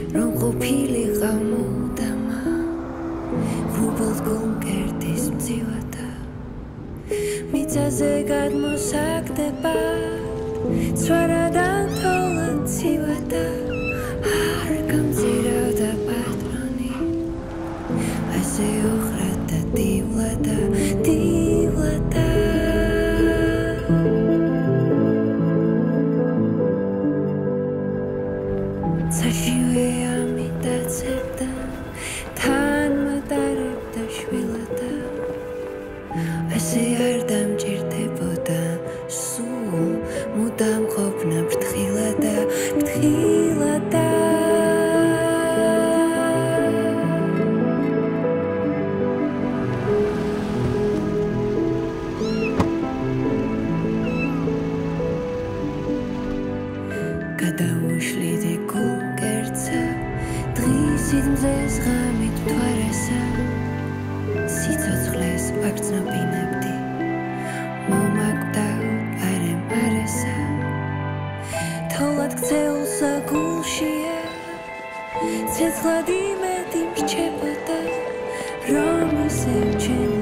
რომ ყოფილი ყამოდამა რუბლს გონკერტის მძივადა მიწაზე გადმოსაგდება ცვარადან თოლად ცივადა არ გამძირავდა პატრონი ასე ოხრადა დივლადა დივლადა საშივე ამიტაცებდა თან მატარებდა შვილადა ასე არ დამჭირდებოდა სულ მუდამ ყოფნა ფრთხილადა ფრთხილადა გადაუშლიდი გულკერცა დღისით მზეს ღამით მთვარესა სიცოცხლეს აქ ცნობინებდი მომაკვდავ არემ არესა თოლად ქცეულსა გულშია ცეცხლად იმედი მრჩებოდა რომ ისევ ჩემ